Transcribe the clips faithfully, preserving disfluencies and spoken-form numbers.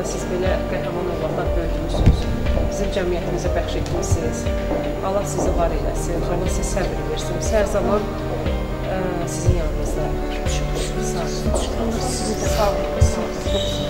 siz belə qəhrəman övladlar böyütmüsünüz. Bizim cəmiyyətimizə bəxş etmişsiniz. Allah sizi var eləsin, Allah sizi səbir versin. Hər zaman ə, sizin yanınızda. Sağ olun. Sizi də sağ olun. Sağ olun.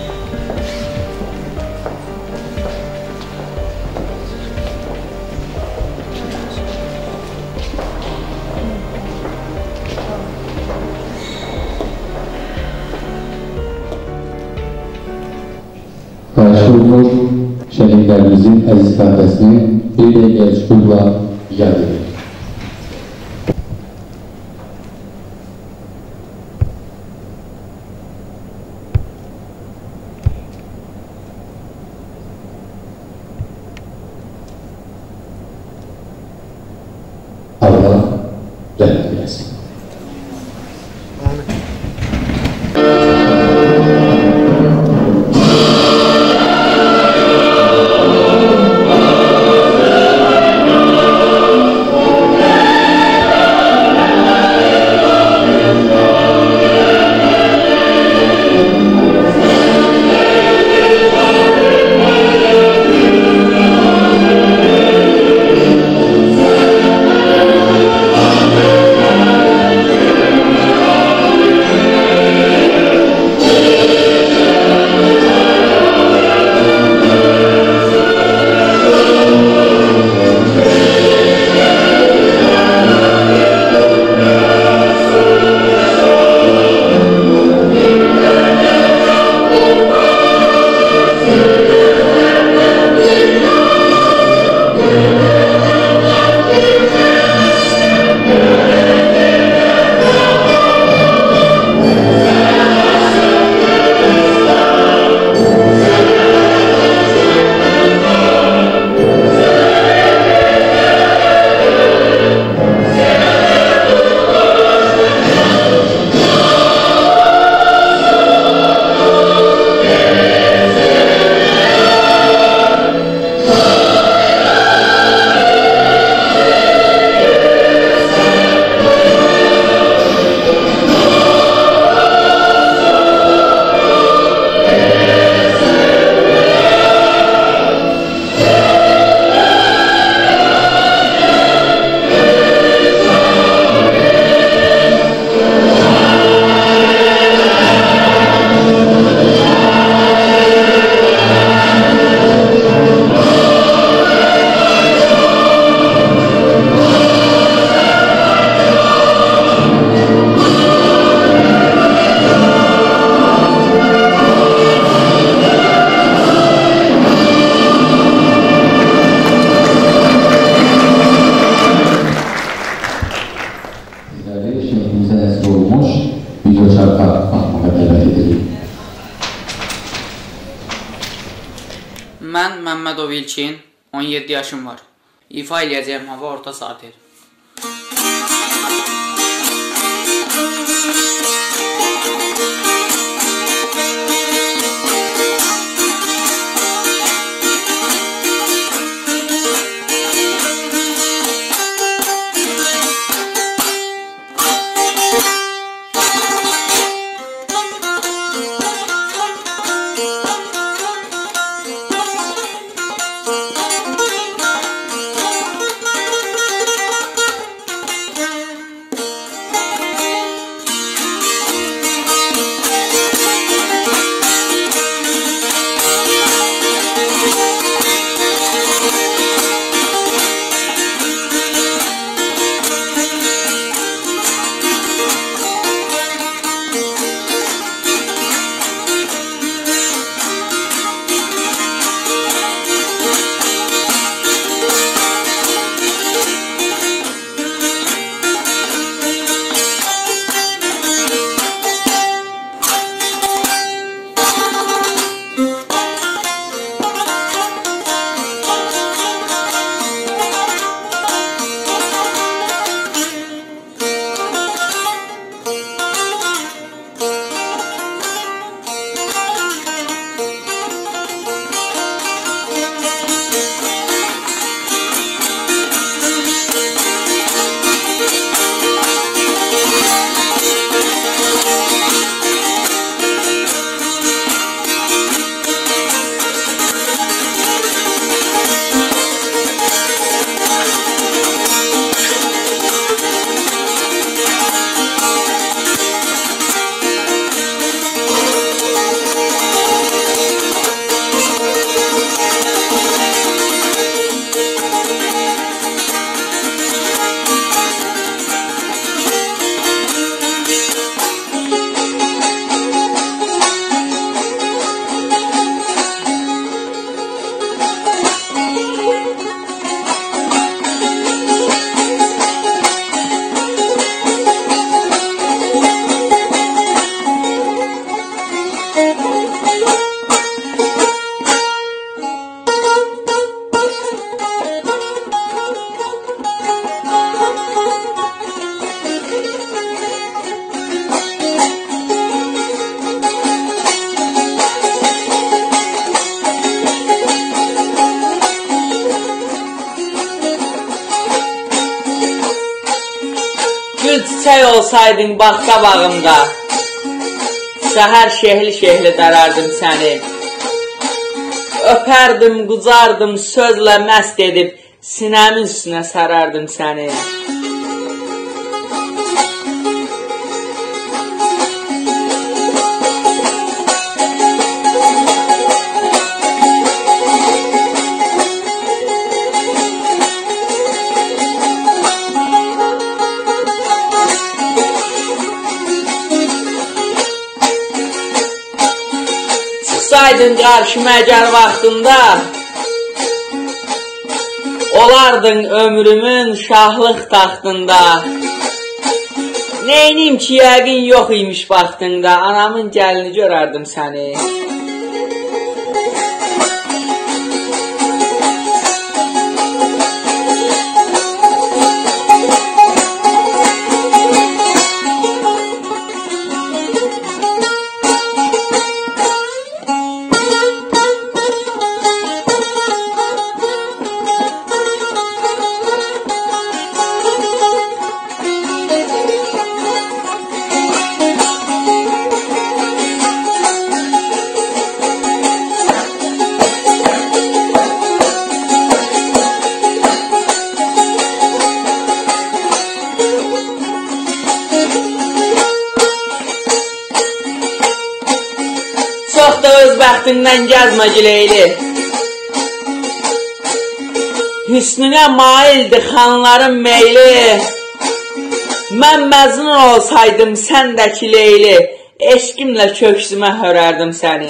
Qarşılıq şəhidlərimizin əziz xatırəsini bir dəqiqə sükunla yad edir. Allah rəhmət eləsin. Mən Məmmədov İlkin, on yeddi yaşım var. İfa eləyəcəyim hava orta satir. Gül çiçək olsaydın bağ qabağımda, səhər şehli-şehli dərərdim səni. Öpərdim, qucardım, sözlə məst edib, sinəmin üstünə sərərdim səni. Çıxsaydın qarşıma əgər vaxtında, olardın ömrümün şahlıq taxtında. Neynim ki, yəqin yox imiş vaxtında, anamın gəlini görərdim səni. Çox da öz bəxtindən gəzmə gileyli, hüsnünə maildir xanların meyli. Mən Məcnun olsaydım səndəki Leyli, eşqimlə köksümə hörərdim səni.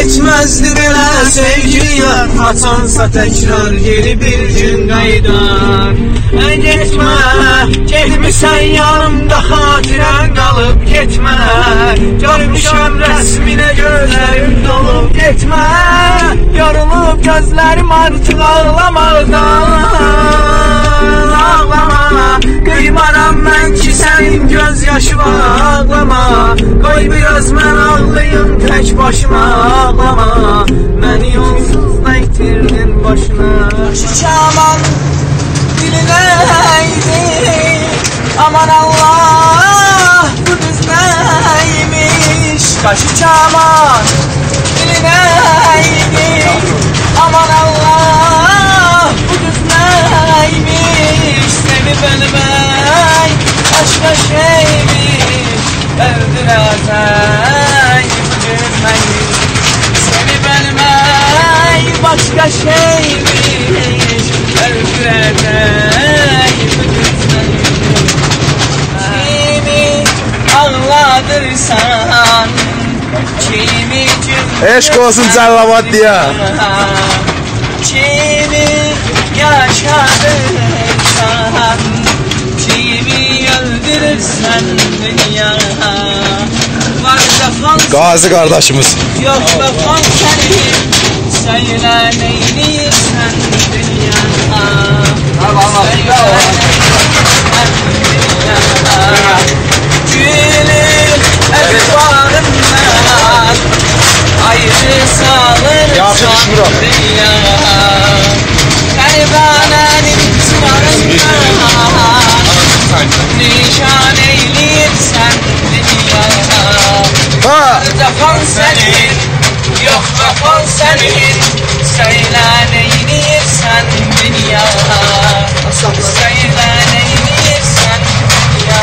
Yetmezdi belə sevgiler, haçansa tekrar geri bir gün qaydar. Ey getmə, getmisən yanımda xatirən qalıb getmə. Görmüşəm rəsminə gözlərim dolub getmə. Yorulub gözlərim artıq ağlamaqdan. Ağlama, qıymaram mən ki sənin göz yaşı ağlama. Qoy biraz mən ağlayım tək başıma ağlama. Məni yolsuz da itirdin başına. Şişaman diline əydi, aman Allah bu düz neymiş. Qaşı çaman diline əydi, aman Allah bu düz neymiş. Seni bilmək başqa şeymiş, öldürəcək bu düz neymiş. Seni bilmək başqa şeymiş, öldürəcək bu düz neymiş. Kimi ağladırsan, kimi cümlə eşq olsun Cəllavad diye. Kimi yaşadırsan, kimi öldürürsən dünya. Var zafan Gazi kardeşimiz. yok vefan senin, söyle neyliyirsən dünya. Gülür ekbarından, ayrı salırsan dünya. Pervanenin çıvarından, nişan eylirsən dünya. Zafan senin, yok vefan senin, söyle neyliyirsən dünya. Söyle neyliyirsən dünya.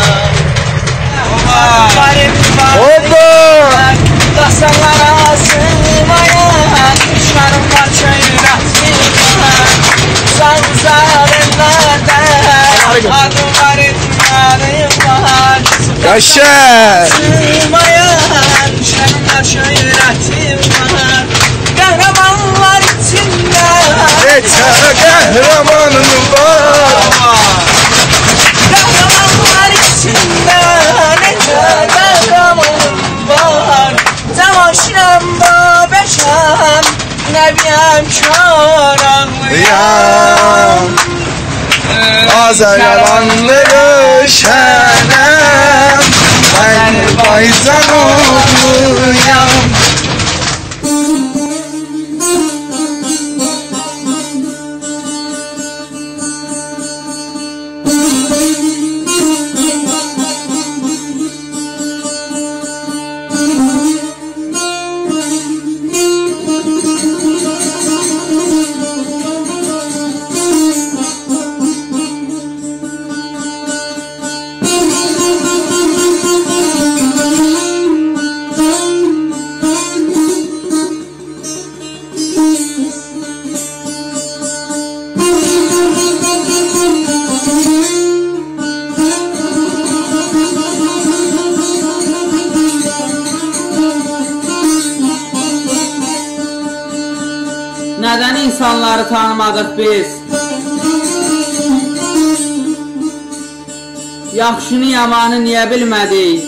Garip Hoppa! Dasalara sığmayan, düşmanım var çöyrətliler. Uzak uzak ellerde, adım var etmanım var. Yaşa! Sığmayan, düşmanım var çöyrətim var. Qəhrəmanlar içində, Neçə qəhrəmanım var. qəhrəmanlar içində, necə qəhrəmanım var. Cəmaşirəm babəşəm, nəbiyəm kar ağlıyam. Azərbaycanlı düşənəm, mən Baycan oğluyam. Neden insanları tanımadık biz? Yaxşını yamanı niye bilmedik?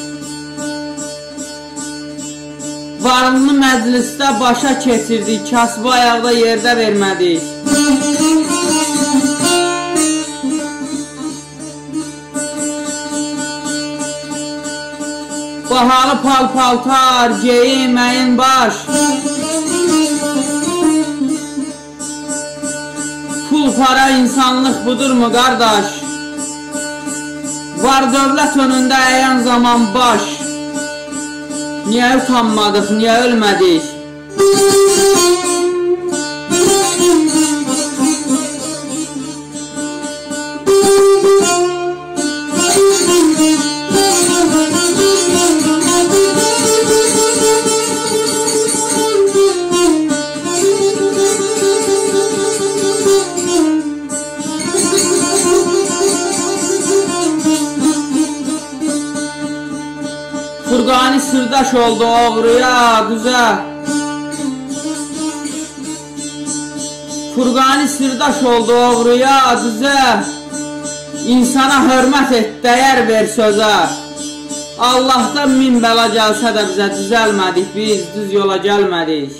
Varlını məclisdə başa keçirdik, kasbı ayaqda yerdə vermədik. Bahalı pal-paltar, geyim, əyin baş. Pul, para, insanlıq budurmu qardaş? Var dövlət önündə əyən zaman baş. Niyə utanmadıq, niyə ölmədik? Furqani sırdaş oldu oğruya, düzə. Furqani sirdaş oldu oğruya düzə, insana hörmət et, dəyər ver sözə. Allahdan min bəla gəlsə də bizə düzəlmədik, biz düz yola gəlmədik.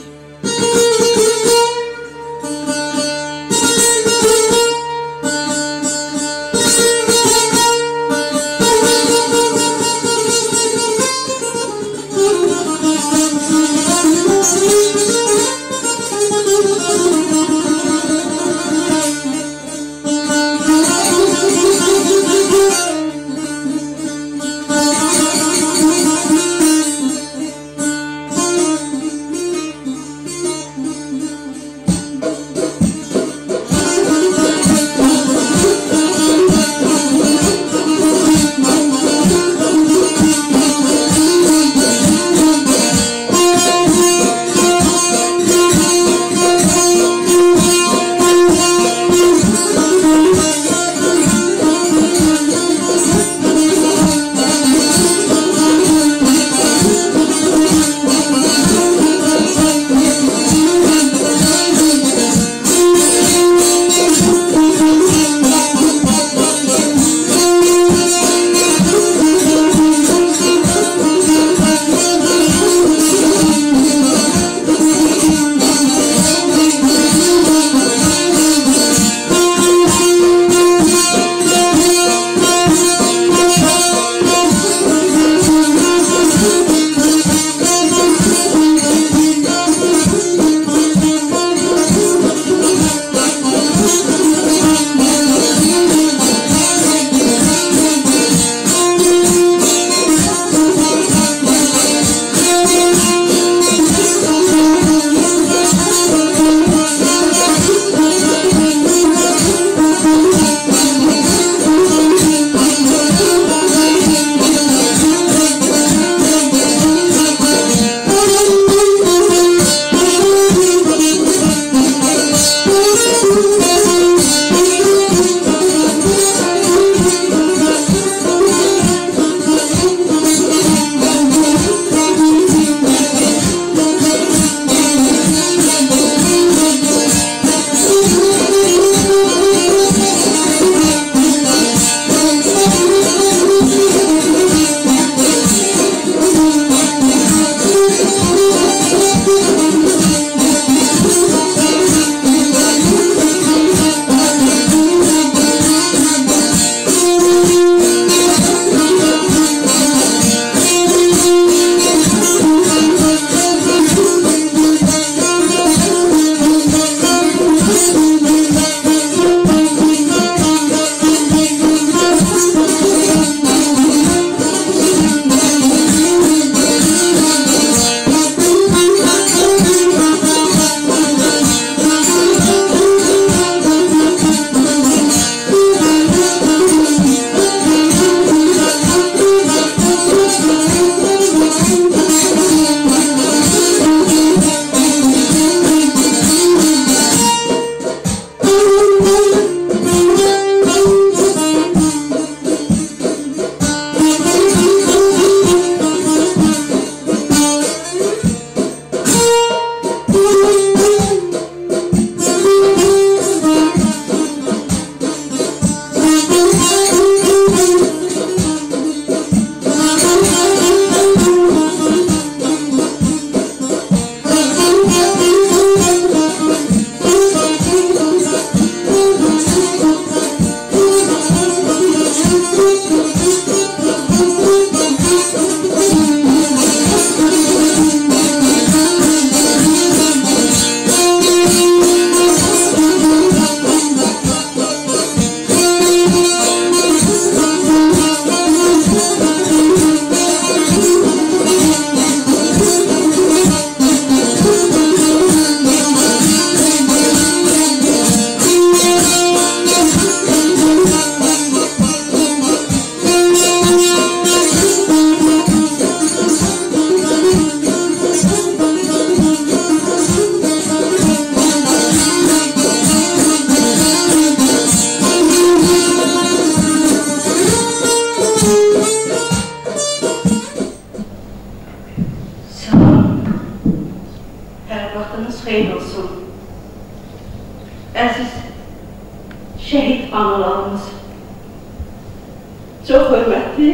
Vaxtınız xeyir olsun. analarımız, çox hörmətli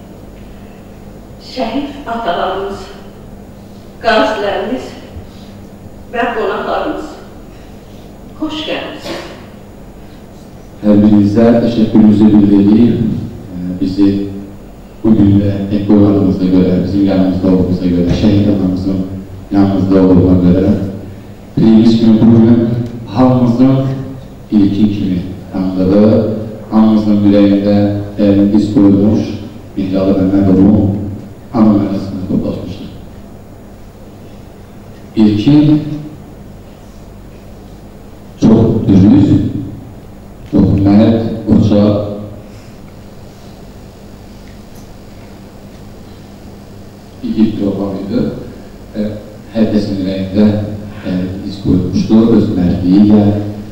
şəhid atalarımız, qazilərimiz və qonaqlarımız, xoş gəlmişsiniz. Hər birinizə təşəkkürümüzü bildirik. Bizi bugün də tek olmadığımıza görə, bizim yanımızda olduğumuza görə, şəhid anamızın yanımızda olduğuna görə birinci günü bugün hamımızın ilkin kimi tanıdığı, hamımızın ürəyində dərin iz qoyulmuş Mihralı Məmmədovun ana mərasımına toplaşmışdır. İlkin çox dürüst, çox mərd, uca, igid bir oğlan idi. Hər kəsin ürəyində iz qoyulmuşdu, öz mərdliyi.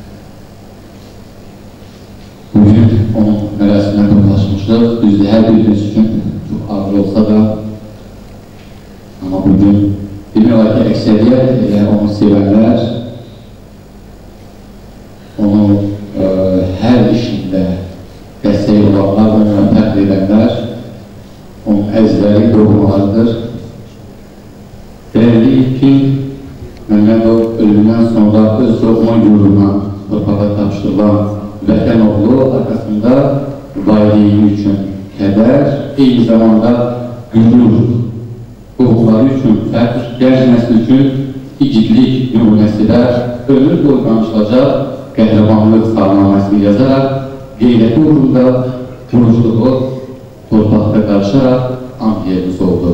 Bugün onun mərasiminə toplaşmışdıq. Düzdür, hər birimiz üçün çox ağır olsa da, amma bugün demək olar ki, əksəriyyət elə onu sevənlər, onu e, hər işində dəstək olanlar, onunla təqdir edənlər, onun əzləri, doğmalarıdır. Dəyərliyik ki, Məmmədov ölümdən sonra öz doğma yurduna torpağa tapşırılan vətən oğlu arxasında valideyni üçün kədər, eyni zamanda qürur, qohumları üçün fəxr, gənc nəsli üçün igidlik nümunəsilər, ömür boyu danışılacaq qəhrəmanlıq salnamasını yazaraq, qeyrəti uğrunda vuruşduğu torpaqda qarışaraq ant yerimiz oldu.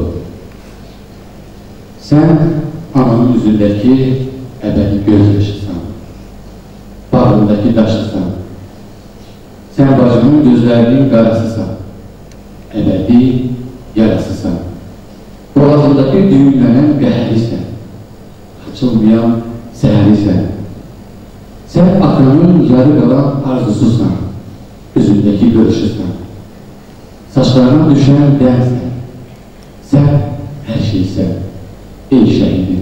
Sən ananın üzündəki əbədi göz yaşısan, bağrındakı daşısan, sən bacımın gözlərinin qarasısan, əbədi yarasısan, boğazındakı düğümlənən qəhrisən, açılmayan səhrisən, sən atanın yarı qalan arzususan, üzündəki qırışısan, saçlarına düşən dənsən, sən hər şeysən, ey şəhidim.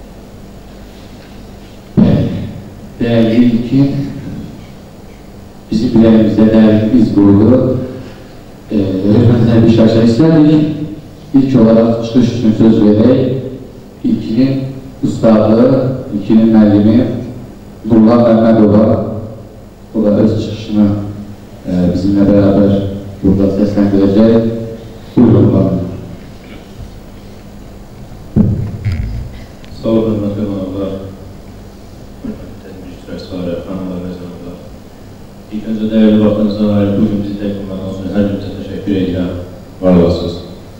Dəyərliyik ki, bizi biləyimizdə dərin iz qoydu. Hörmətlə bir şərşə istədik. İlk olaraq çıxış üçün söz verək. İlkinin ustadı, ilkinin müəllimi Nurlan Məmmədova, o da öz çıxışını bizimlə bərabər burada səsləndirəcək. Buyurun bakalım. Sağ olun, hörmətli qonaqlar, hörmətli iştirakçıları, xanımlar və canımlar. İlk öncə dəyərli vaxtınızdan ayrı bugün bizi təqdimatdan sonra hər birinizə təşəkkür edirəm. Var olasınız.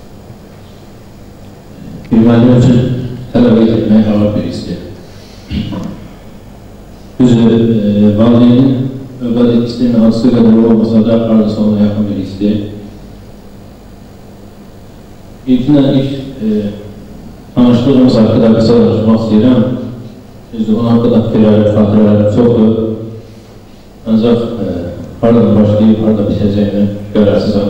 Bir müəllim üçün tələbə etmək ağır bir hisdir. Düzdür, valideynin övlad etkisinin hansı qədər olmasa da arzusu ona yaxın bir hisdir. İlkindən ilk tanışdığımız haqqında qısa danışmaq istəyirəm. Düzdür, onun haqqında fikirlərim, xatırələrim çoxdur. Ancaq haradan başlayıb, haradan bitəcəyini qərərsizəm.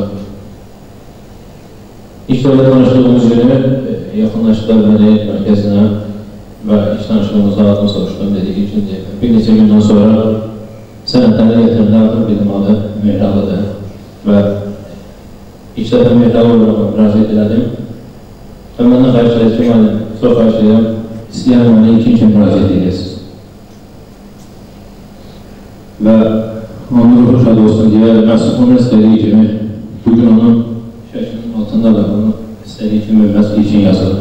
İlk dəfə tanışdığımız günü yaxınlaşdılar mədəniyyət mərkəzinə və ilk tanışdığımızda adını soruşdum, dedik ikinci. Bir neçə gündən sonra sənədləri gətirəndə adım bildim adı Mehralıdır və ilk dəfə Mehralı olaraq müraciət elədim. Və məndən xahiş edək ki, mənim çox xahiş edirəm, istəyən mənə ilkin kimi müraciət edəsiniz. Və onun ruhu şad olsun deyə, məhsul onun istədiyi kimi, bugün onun şəklinin altında da onun istədiyi kimi məhsul ilkin yazılır.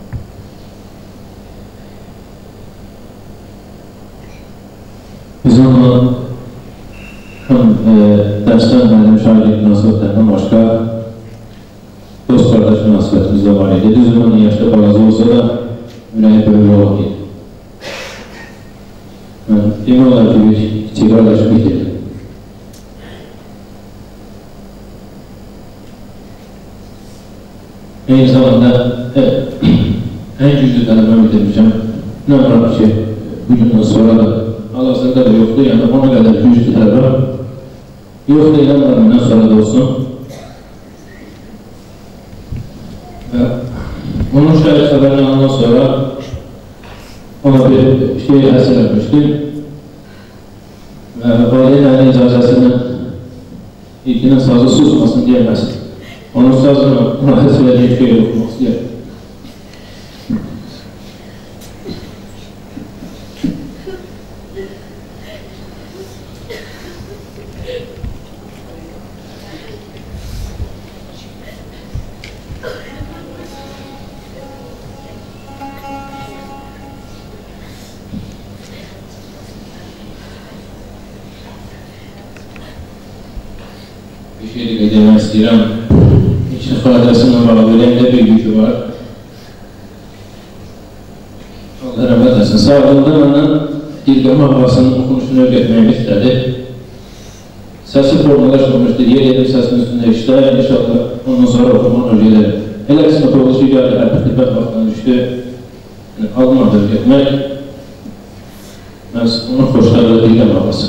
Biz onun həm dərsdən mənim şairlik münasibətlərindən başqa dost qardaş münasibətimiz də var idi. Düzdür, onun yaşda balaca olsa da ürəyi böyük olaq idi. Demək olar ki, bir kiçik qardaşım bitirdi. Eyni zamanda ən güclü tələbəm bitirmişəm. Nə var ki, bugündən sonra da hal-hazırda da yoxdur, yəni ona qədər güclü tələbəm yoxdur, eləmlər məndən sonra da olsun. Onun şəhid xəbərini alandan sonra ona bir şey həsil etmişdim və valideynlərin icazəsindən birinin sazı susmasın diyemezsin. Onun sazını ona söylediği şeyi okumak istiyor. Bir şey de demek istiyorum. İş ifadesinin bağlarında bir gücü var. Allah rahmet etsin. Sağlığında bana İlgam Abbas'ın okunuşunu öğretmemi istedi. Sesi formalaşmamıştı. Yer yedim sesinin üstünde işte. İnşallah ondan sonra okumanı öğrelerim. Hele kısmet oluşu geldi. Elbette hizmet vaktine düştü. Yani almadır etmek. Ben onu hoşlarla İlgam Abbas'ın.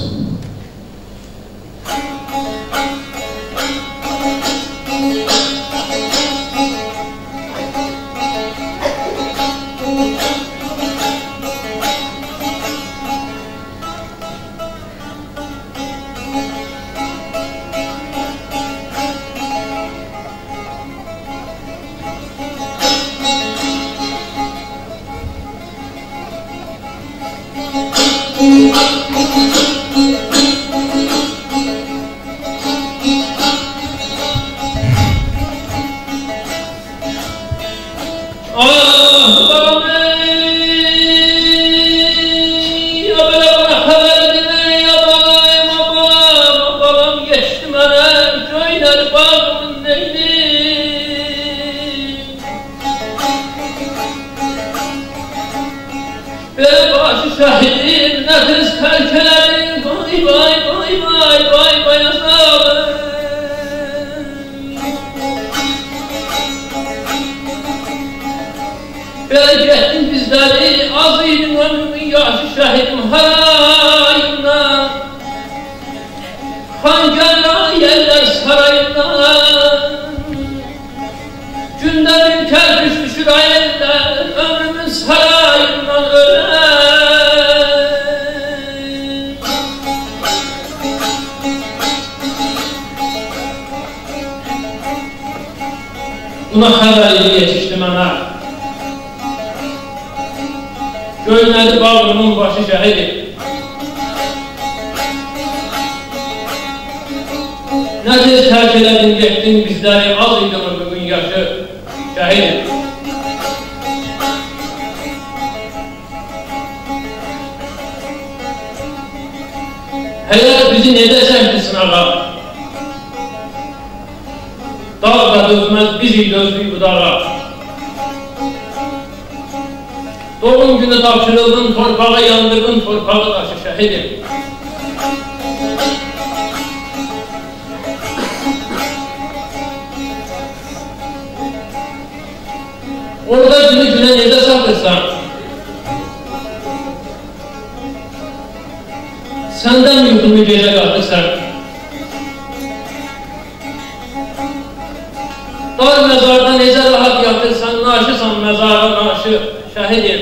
Şahidim nefis kalkelerim vay vay vay vay vay vay azalım. Belki ettin bizleri azim ömrümün yaşı şahidim harayına. Hangarla yerler sarayından. Günde bir kerpiç düşür ayetler ömrümün sarayından öler. Buna haberli yetişti mənə. Göynədi bağrının başı şəhidi. Nə tez tərk elədin, getdin bizləri, az idi ömrümün yaşı şəhidi. Həyat bizi nedəsən ki sınağa? Dağ da dözməz, bizi dözdük bu dağa. Doğum günü tapşırıldın, torpağa yandırdın, torpağı taşı şəhidim. Orada günü günə necə satırsan? Səndən yuxumu gecə qatırsan? Dar məzarda necə rahat yatırsan, naşısan məzara naşı şəhidim.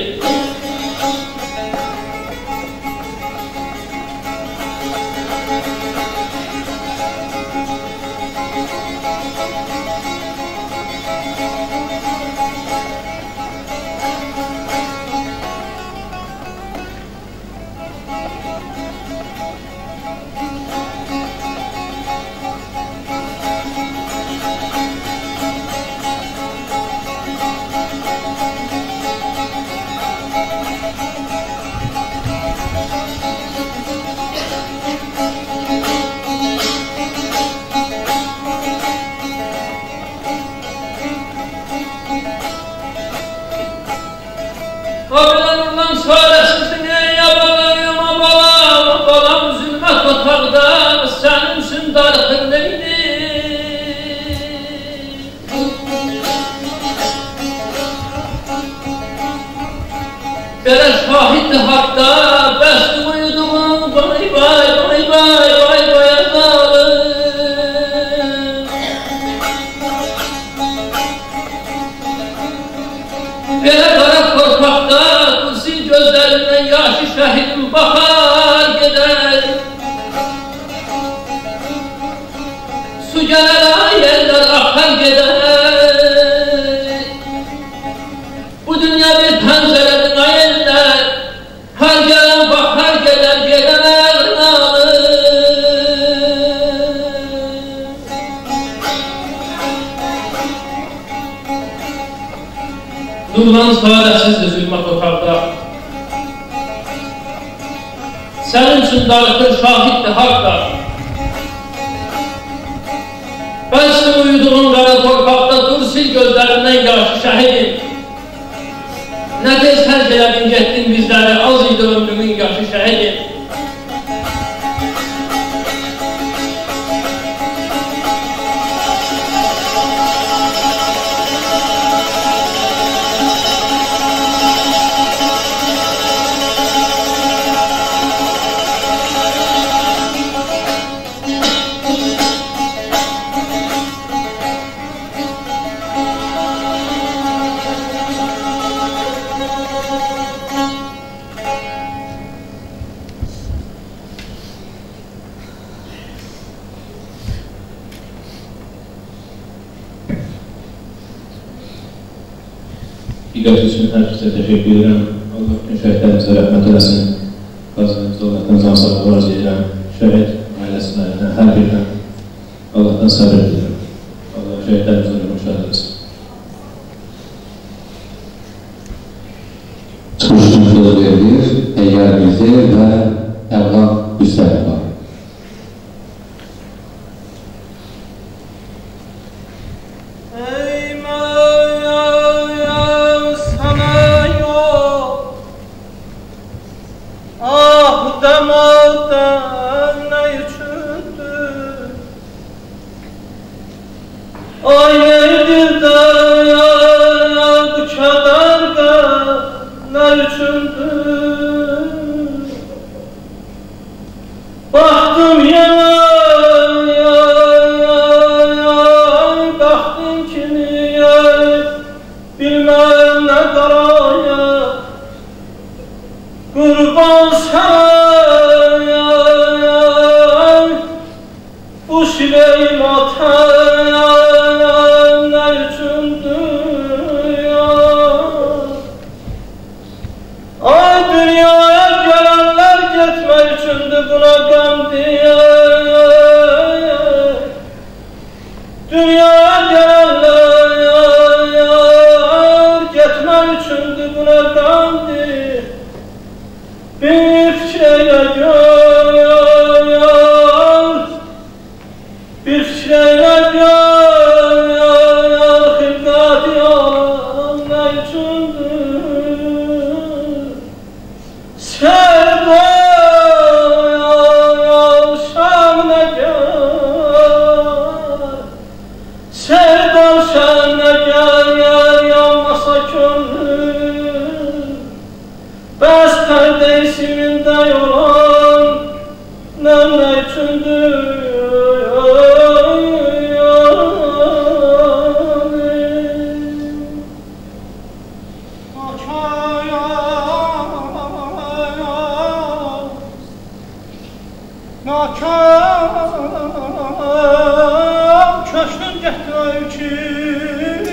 Abilerimden söylesizsin ey abalayım abalam, abalam zülmet otağda senin sündarlıkın neydi? Böyle şahit hakta besti uyuduğum vay vay vay vay vay vay azalım. Böyle kara korkakta gözlerinden yaşı şahidim bakar gider. Su Bu dünya bir pəncərədir ayınlar, hər gələn bax, hər gələn gedən əğnalı. Nurlan sarəsizdir zülmət otaqda, sənin üçün darıxır şahiddir haqda. Bəlsin uyuduğun qara torpaqda dur sil gözlərindən yaşı şəhidim. Nə tez tərk elədin getdin bizləri, az idi ömrümün yaşı şəhidim. İqaç üçün hər kəsə təşəkkür edirəm. Allah bütün şəhidlərimizə rəhmət eləsin. Qazanımız Allah'tan sağlıqlar arz edirəm. Şəhid ailəsinə, hər birdən Allah'tan səbir edirəm. Allah şəhidlərimizə rəhmət eləsin. Çıxış üçün söz verilir. Təyyar Mirzəyev və Əvqan Hüsəyev var. Baktım yana ya ya baktım kimi ya bilmem ne karaya kurban sana ya ya bu Süleymat'a ne içindir ya ay dünyaya gelenler gitme içindir buna gam diye dünyaya gelenler gitme içindir buna gam diye bir fikre gör bir fikre gör hilkat yalan ne içindir sevda şamına gel sevda şamına gel yanmasa könlüm bəs pərdə isimində yolan nə nə üçündür Nakam köşkün getmək üçün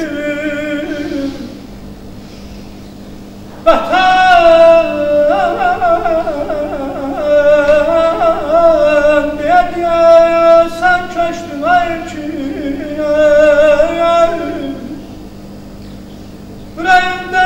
vətən deyə sən köşkmək üçün ürəyimdə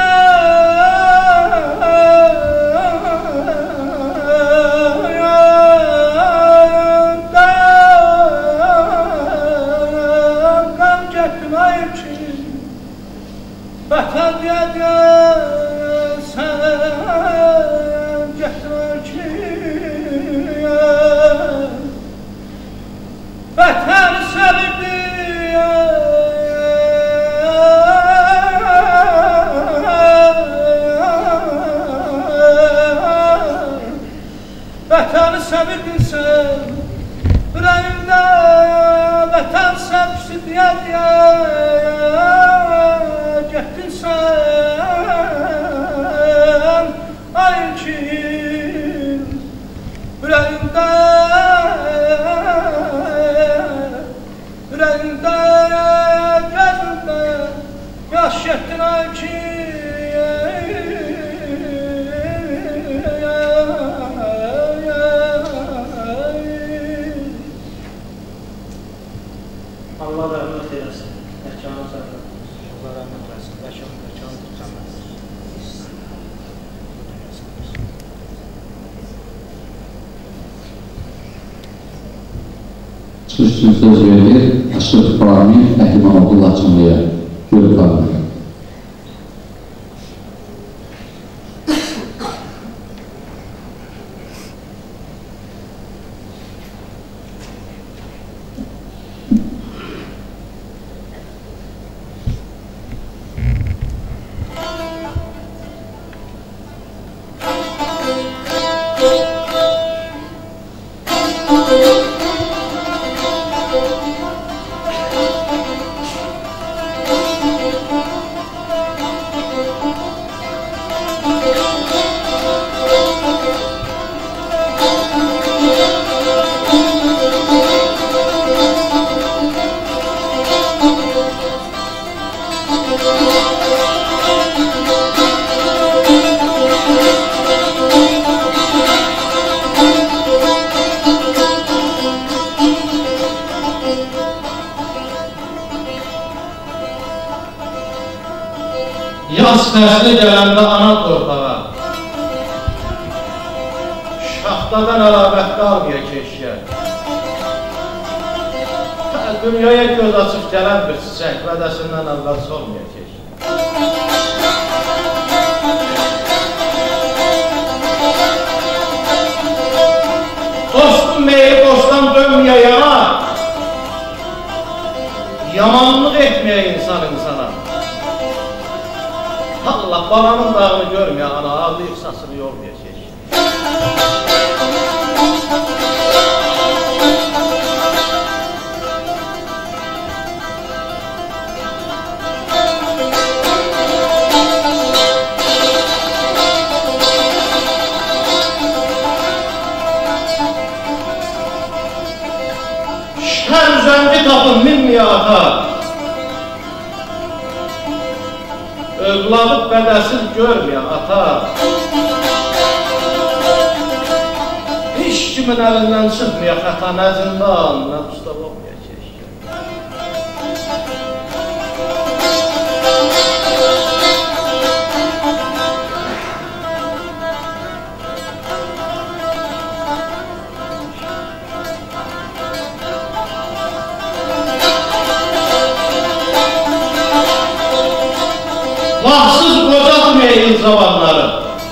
vətən deyə sən getmək ki vətən səbirdi vətən səbirdin sən ürəyimdə vətən səbirdi deyə deyə getdin sən ay kim ürəyimdə ürəyimdə gözümdə yaş getdin ay kim Çıxış üçün söz verilir Aşraf Fahmi Əhlimanoğlu Laçınlıya. Görün Fahmi. Yaz fəsli gələndə ana torpağa, şaxtadan əlabətdə almaya keşkə, dünyaya göz açıb gələn bir çiçək vədəsindən əvvəl solmaya keşkə. Dostum meyli dostdan dönməyə yana, yamanlıq etməyə insan insana. Allah babanın dağını görməyə ana, ağlayıb sasını yormaya keşkə. Şər üzəndi tapın minməyə ata, övladı bədəsiz görməyə ata, heç kimin əlindən çıxmaya xəta nə zindan, nə dustaq olmaya keşkə. Vahsız qocatmayın zamanları,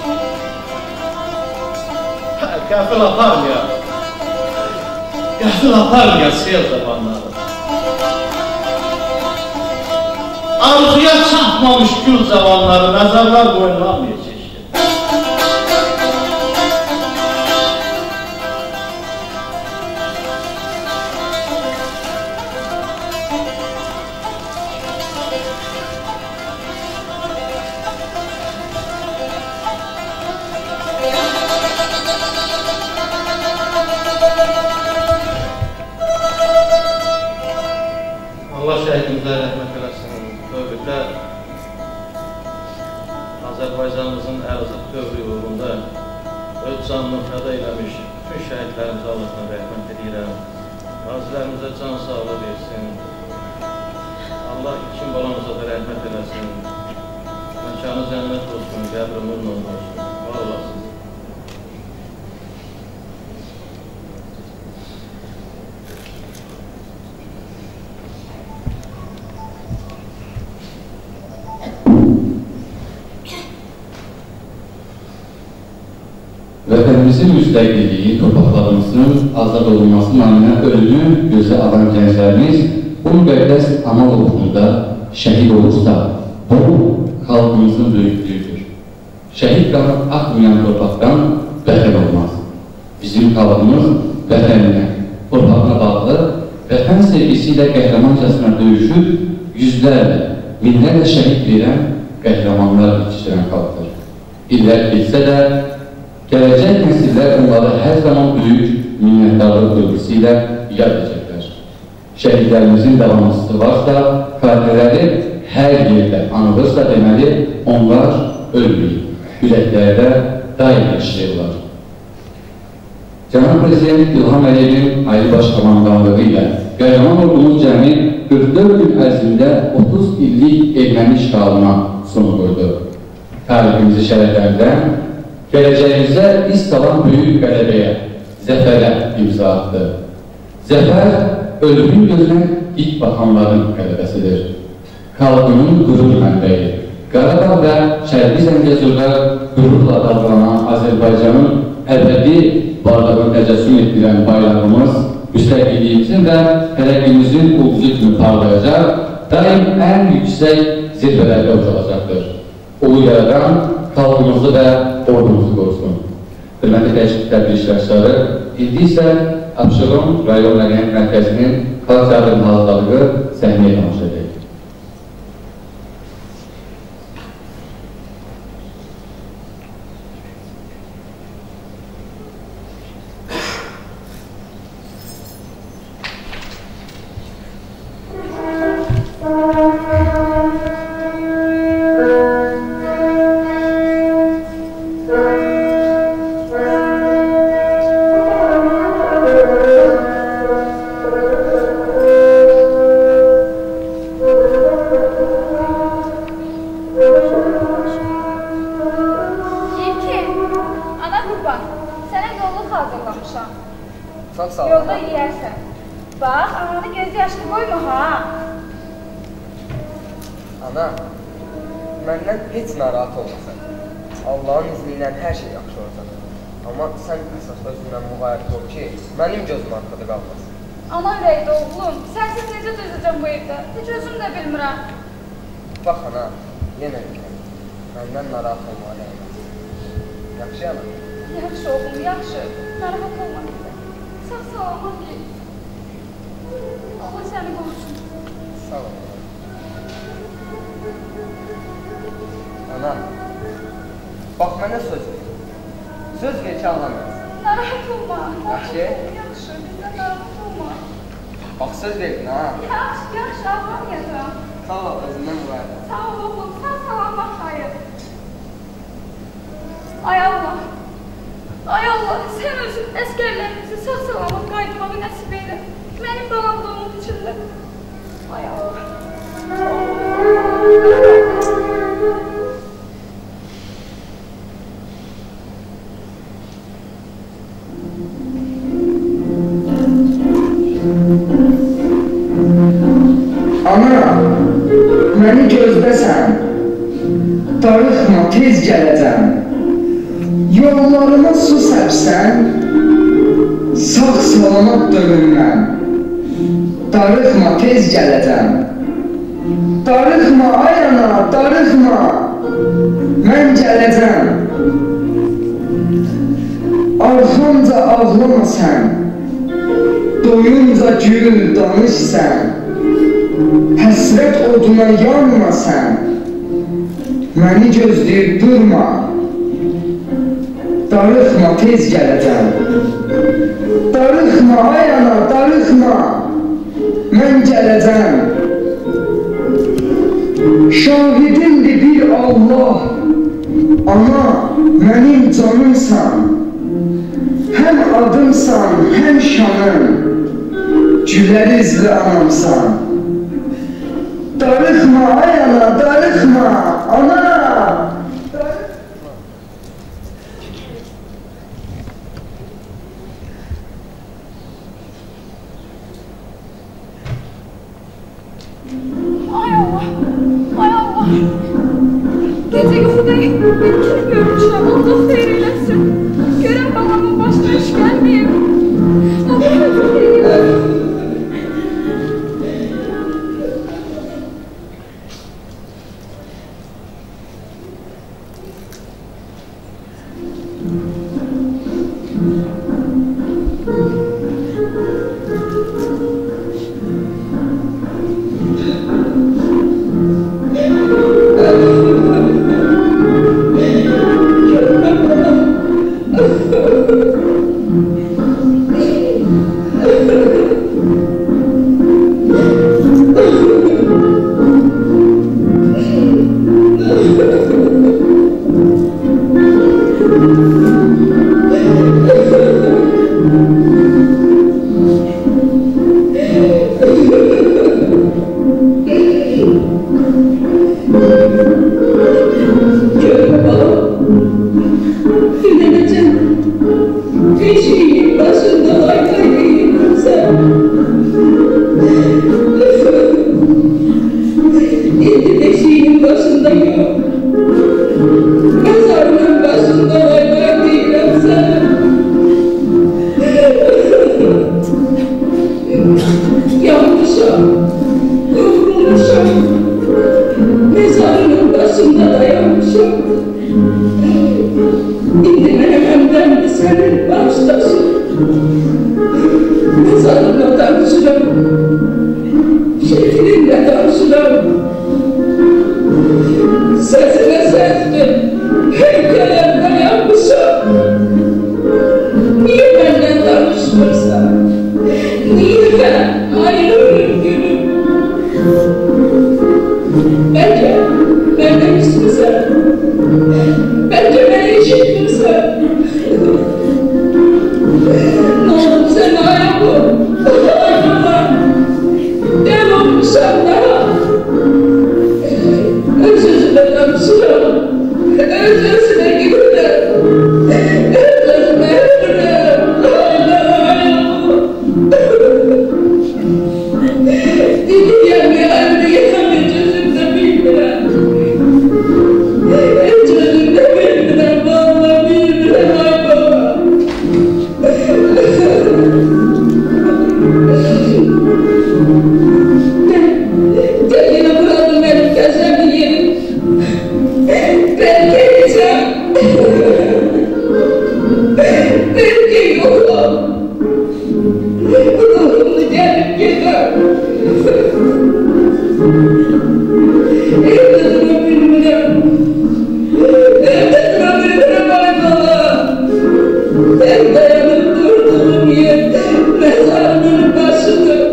qəfil aparmaya, qəfil aparmaya sel zamanları. Arzuya çatmamış gül zamanları, nəzərlər boyunlanmaya keşkə. Allah şəhidimizə rəhmət eləsin. Tövbətdə Azərbaycanımızın ərzaq dövrü uğrunda öz canını fəda eləmiş bütün şəhidlərimizə Allahdan rəhmət edirəm. Qazilərimizə can sağlığı versin. Allah ikin balamıza da rəhmət eləsin. Məkanı cənnət olsun, qəbri nurla olsun. Var olasın. Vətənimizin müstəqilliyi, torpaqlarımızın azad olunması naminə ölümü gözə alan gənclərimiz bu müqəddəs amal uğrunda şəhid olursa, bu xalqımızın böyüklüyüdür. Şəhid qanı axmayan torpaqdan vətən olmaz. Bizim xalqımız vətəninə, torpağına bağlı, vətən sevgisi ilə qəhrəmancasına döyüşüb, yüzlərlə, minlərlə şəhid verən qəhrəmanlar yetişdirən xalqdır. İllər geçsə də, gələcək nəsillər onları hər zaman böyük minnətdarlıq duyğusu ilə yad edəcəklər. Şəhidlərimizin davamçısı varsa, xatirələri hər yerdə anılırsa deməli, onlar ölməyib, ürəklərdə daim yaşayırlar. Cənab Prezident İlham Əliyevin Ali Baş Komandanlığı ilə qəhrəman ordumuz cəmi qırx dörd gün ərzində otuz illik erməni işğalına son qoydu. Tariximizi şərəfləndirən, gələcəyimizə iz salan böyük qələbəyə, zəfərə imza atdı. Zəfər, ölümün gözünə dik baxanların qələbəsidir. Xalqının qürur mənbəyi, Qarabağ və Şərqi Zəngəzurda qürurla davranan Azərbaycanın əbədi varlığını təcəssüm etdirən bayrağımız müstəqilliyimizin və tərəqqimizin ulduzu kimi parlayacaq, daim ən yüksək zirvələrdə ucalacaqdır. Ulu yaradan xalqımızı və ordumuzu qorusun. Hörmətli təşkil tədbir iştirakçıları, indi isə Abşeron rayon mədəniyyət mərkəzinin xalq teatrının hazırlığı səhnəyə tamaşa edək. Thank you. İndi benim ömrümde senin baştasın. Mezarımla tanışırım. Şeklinle tanışırım. Sesine sesli, heykelimden yapmışım. Niye benden tanışmırsan? Niye ben ayrılırım gülüm? Bence benden ismisen. Bence beni işitmirsen. Ne olur sen ayağımı, ayağımı. Dem olmuşsan daha. Özüzüne tanışırım. Özüzüne giderim. Özüzüne giderim. Ayağımı. Dinleyem bir ayrıyem bir çözümde bilmirem. Çözümde bilmirem, vallahi bilmirem ay baba. Tekine bıraktım benim gözlerimi yerim. Ben geleceğim. Belki yokum. Ruhumda gelip gider. Evladımı bilmirem. Evladımı bilmirem ay baba. Ben dayanıp durduğum yer mezarımın başıdır.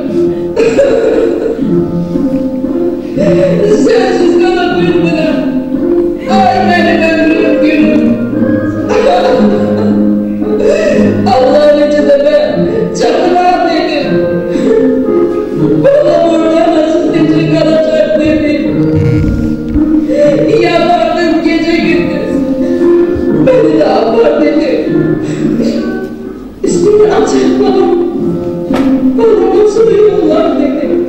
Sensiz kalabilmirem. Ay benim ömrüm gülüm. Allah'ın içinde ben canına dedim. Bana vurulamasın için kalacak dedim. Yalvardım gece gündüz. Beni de apar dedim. İsmini açıklamam. Bana nasıl yollar dedim.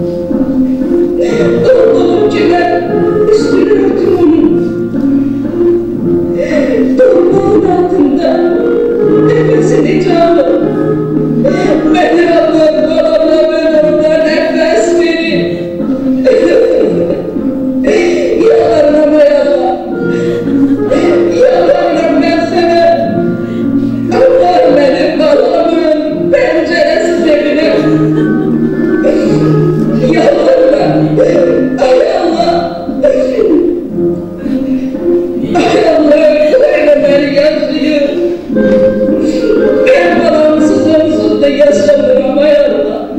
Durdum ki ben üstüne örtüm onun. Durmağın altında nefesini çaldım. Beni Allah'ın babamla ben ondan nefes verin. Yalanım o yalan. Yalanım ben sana. Allah benim babamın penceresi evine. Yalanım. Ay Allah. Ay Allah. Öyle beni yaşıyor. Ben babamsız onsuz da yaşamıyorum ay Allah.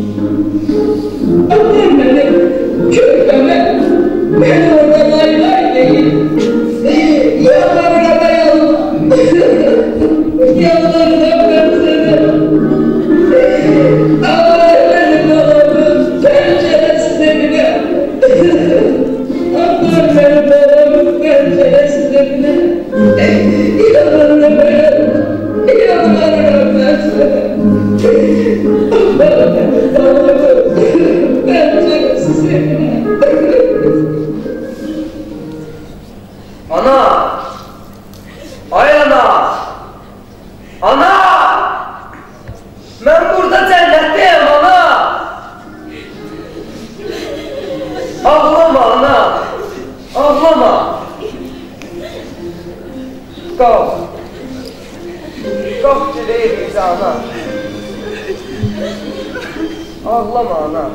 Annem beni kökeme. Ben orada lay lay değil. Yalvarırım ay Allah. Yalvarırım ben sana. Allah benim babamın penceresine bile. Allah benim babamın penceresine bile. Yalvarırım ben. Yalvarırım ben sana. Allah benim babamın penceresine bile. Ana! Ay ana! Ana! Ben burada cennetteyim ana! Ağlama ana! Ağlama! Kalk! Kalk gidelim bize ana! Ağlama ana!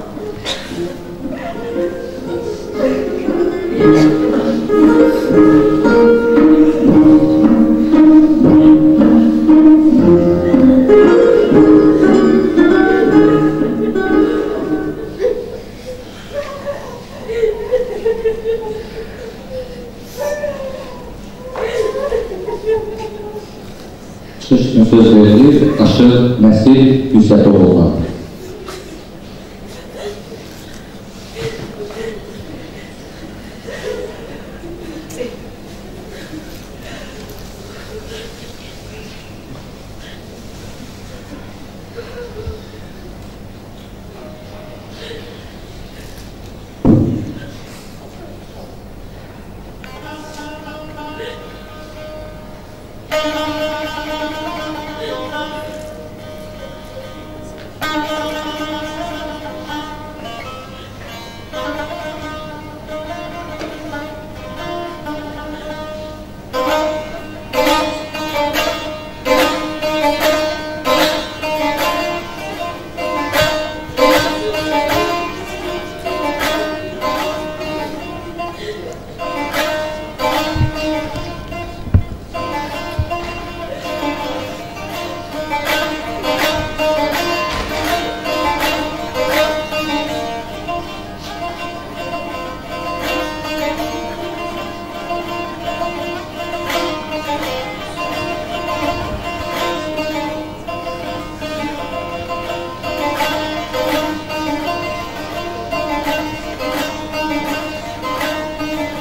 Çıxış üçün söz verilir Aşıq Nəsir Yüksətoğlu'na.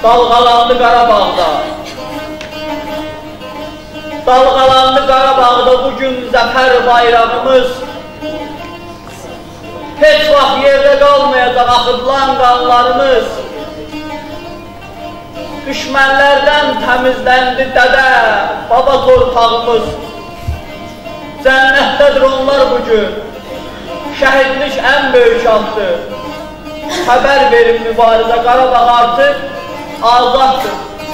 dalğalandı Qarabağda. Dalğalandı Qarabağda bugün zəfər bayrağımız. Heç vaxt yerdə qalmayacaq axıdılan qanlarımız. Düşmənlərdən təmizləndi dədə, baba torpağımız. Cənnətdədir onlar bugün, şəhidlik ən böyük addır. Xəbər verin mübarizə, Qarabağ artıq azaddır.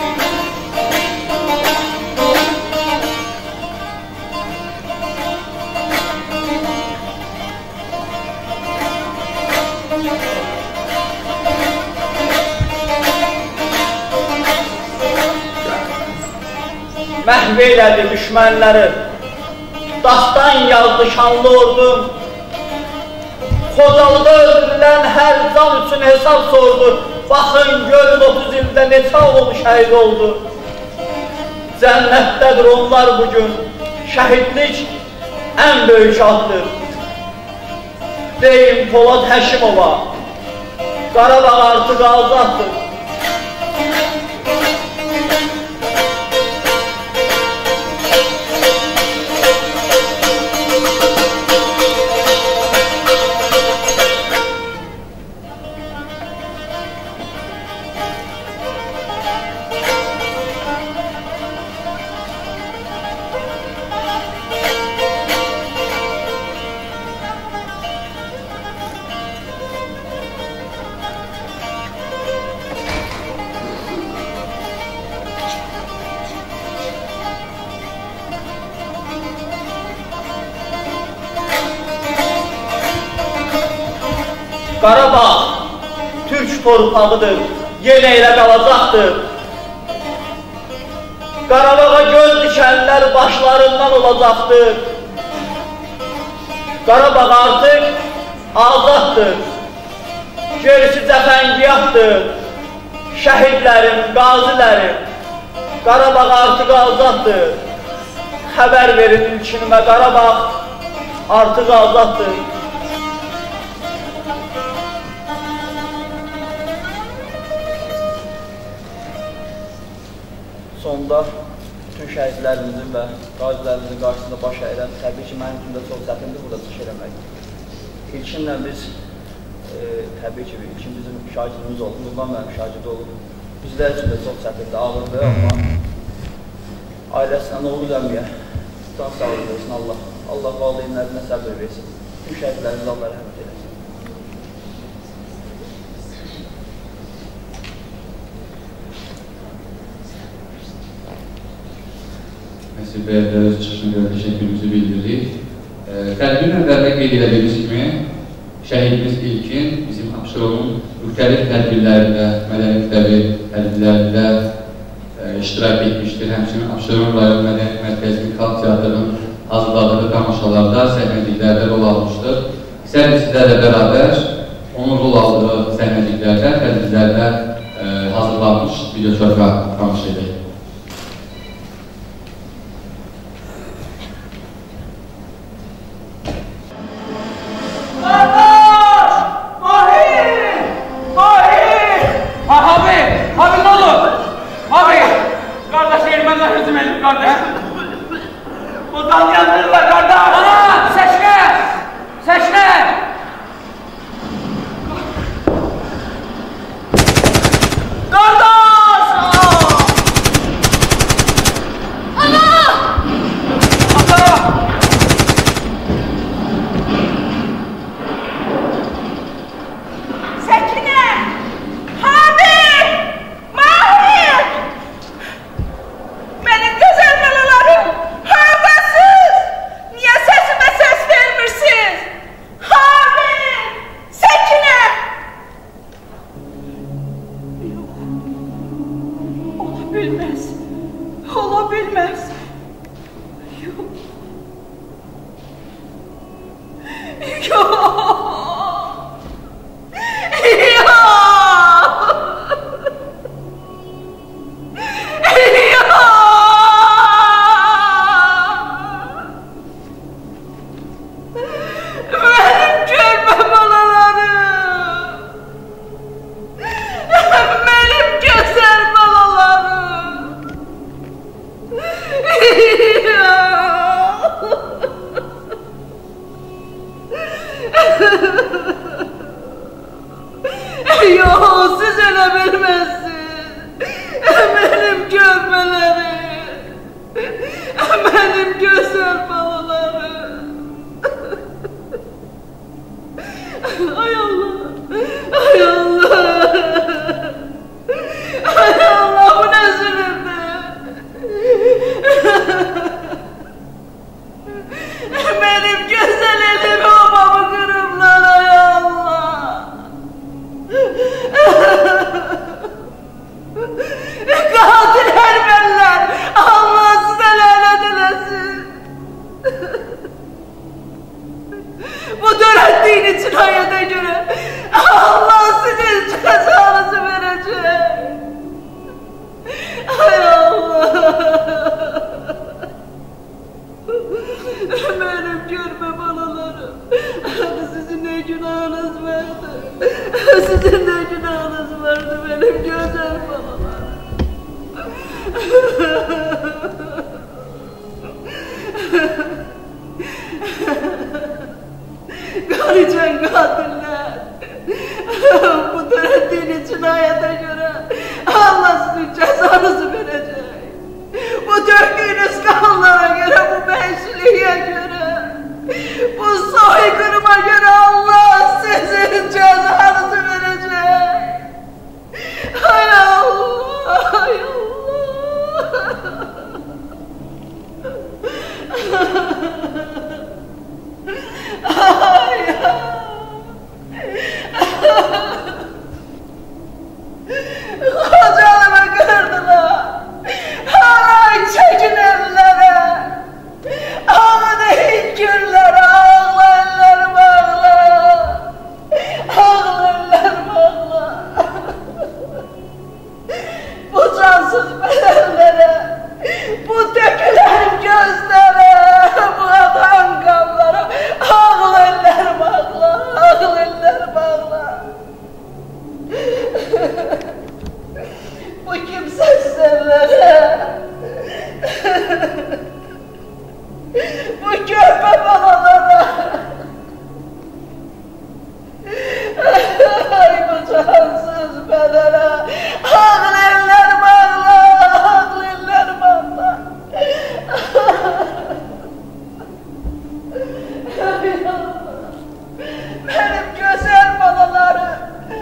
Məhv elədi düşmənləri, dastan yazdı şanlı ordum. Xocalıda öldürülən hər can üçün hesab sordu. Baxın, görün otuz ildə neçə oğul şəhid oldu. Cənnətdədir onlar bugün, şəhidlik ən böyük addır. Deyin Polad Həşimova, Qarabağ artıq azaddır. Qarabağ Türk torpağıdır, yenə ilə qalacaqdır. Qarabağa göz dikənlər başlarından olacaqdır. Qarabağ artıq azaddır, gerisi cəfəngiyatdır. Şəhidlərim, qazilərim, Qarabağ artıq azaddır. Xəbər verin ilkinimə, Qarabağ artıq azaddır. Sonda bütün şəhidlərimizin və qazilərimizin qarşısında baş əyirəm. Təbii ki, mənim üçün də çox çətindir burada çıxış eləmək. İlkinlə biz, e, təbii ki, ilkin bizim şagirdimiz oldu, Nurban mənim şagirdi olub. Bizlər üçün də çox çətindir, ağırdır, amma ailəsinə, oğlu əmiyə can sağlığı versin Allah. Allah valideynlərinə səbir versin. Bütün şəhidlərimizi Allah rəhmət eləsin. Nəsib bəyə də öz çıxışına görə təşəkkürümüzü bildiririk. Tədbirin əvvəldə qeyd edildiyimiz kimi, şəhidimiz İlkin bizim Abşeronun müxtəlif tədbirlərində, mədəni kütləvi tədbirlərində iştirak etmişdir. Həmçinin Abşeron rayon mədəni mərkəzinin Xalq Teatrının hazırladığı tamaşalarda, səhnəciklərdə rol almışdır. İstər sizlərlə bərabər onun rol aldığı səhnəciklərdə, tədbirlərdə hazırlanmış videoçarxa tamaşa edək. Benim gözlerim Ay Allah! Benim görme balalarım. Sizin ne günahınız vardı? Sizin ne günahınız vardı benim güzel balalarım? Garicen katiller. Bu törettiğin cinayete göre Allah sizin cezanızı verecek. Bu döktüğünüz kanlara göre, bu beşliğe göre, bu soykırıma göre Allah sizin cezanızı verecek. Hay Allah, hay Allah. Ay ya. Kocalımı kırdılar. Hala çekin ellere. Ağını hünkürler. Ağla ellerim ağla. Ağla ellerim ağla. Bu cansız bedenlere, bu dökülen gözlere, bu atan kanlara ağla ellerim ağla. Ağla ellerim ağla. Bu kimsesiz ellere, bu körpe balalara, ay bu cansız bedene ağla ellerim ağla, ağla ellerim ağla. Benim güzel balalarım.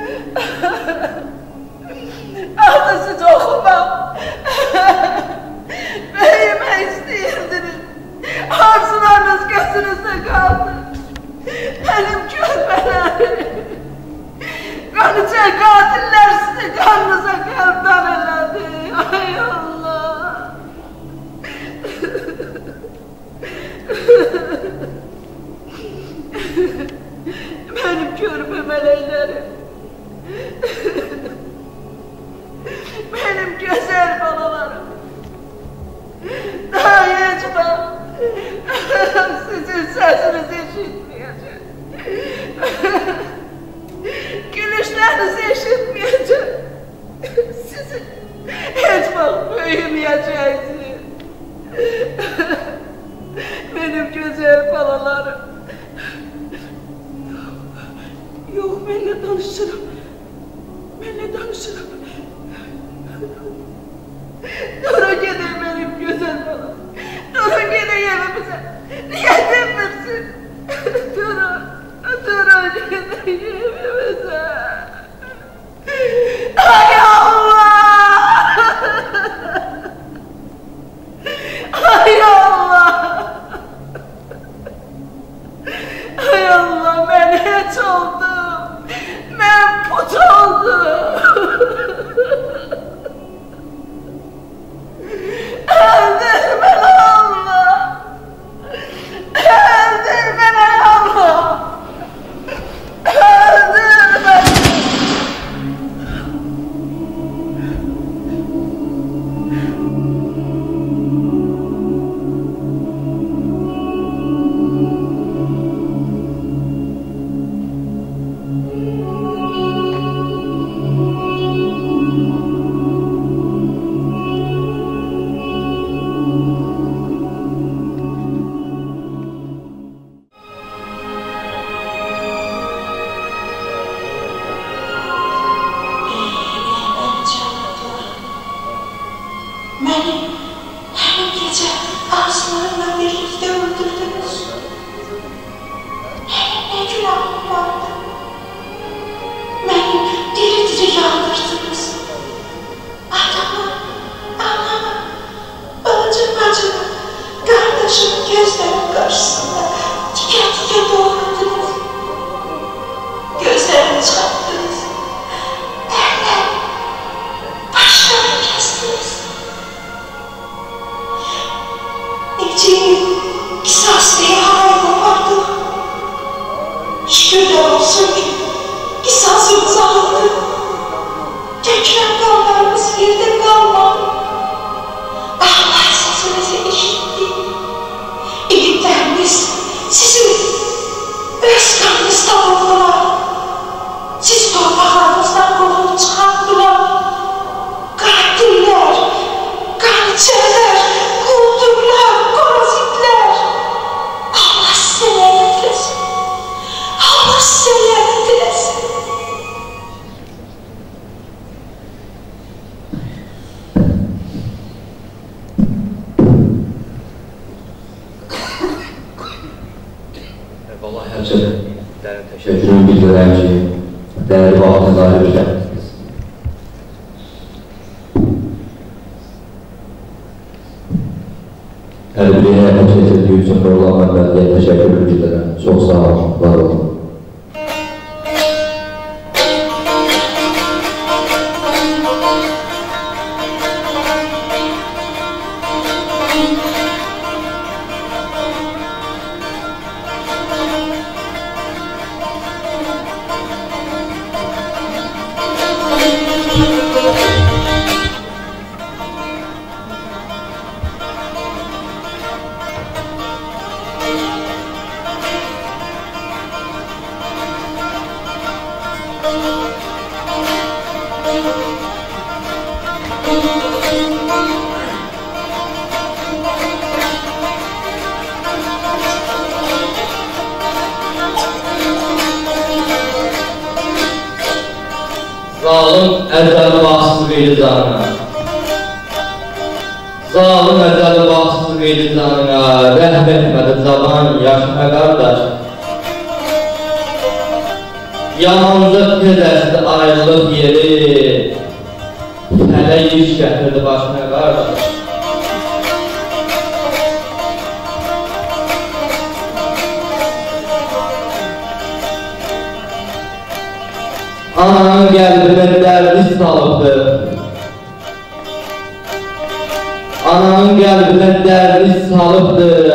Adı siz okumam. Büyüme isteyirdiniz. Arzularınız gözünüzde kaldı. Benim körpelerim. Kanıca katiller sizi kanınıza kalpten eledi. Ay Allah. Benim körpe meleklerim. Benim güzel balalarım. Daha geçmem. Sizin sesinizi işitmeyeceğim. Gülüşlerinizi işitmeyeceğim. Sizin hiç bak büyümeyeceksiniz. Benim güzel balalarım. Yok, benimle tanışırım. Benimle tanışırım. Durun gidin benim güzel balam. Durun gidin evimize. Niye demirsin? Durun. Durun gidin evimize. Ay Allah! Ay Allah! Ay Allah, ben hiç oldum. Ben put oldum. Öldür beni Allah. Öldür beni Allah. Öldür beni. Kısas diye harika vardı. Şükürler olsun. Allah hər şey təşəkkürümü bildirəm ki, dəyərli vaxtınızı ayırırsınız. Əlbəttə, hər şey etdiyi üçün Nurlan Məmmədliyə təşəkkürümü bildirəm. Çox sağ olun, var olun. Zalım əcəli vaxtsız qeyli canına, Zalım əcəli vaxtsız qeyli canına, rəhm etmədi cavan yaşına qardaş. Yamancıq tez əsdi ayrılıq yeri, hələ iş gətirdi başına qardaş. Ananın qəlbinə dərdi salıbdır, Ananın qəlbinə dərdi salıbdır,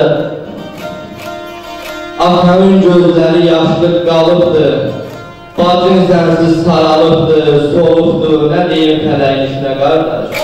Atanın gözləri yaşlı qalıbdır, Bacın sənsiz saralıbdır, solubdur, nə deyim fələyin işinə qardaş.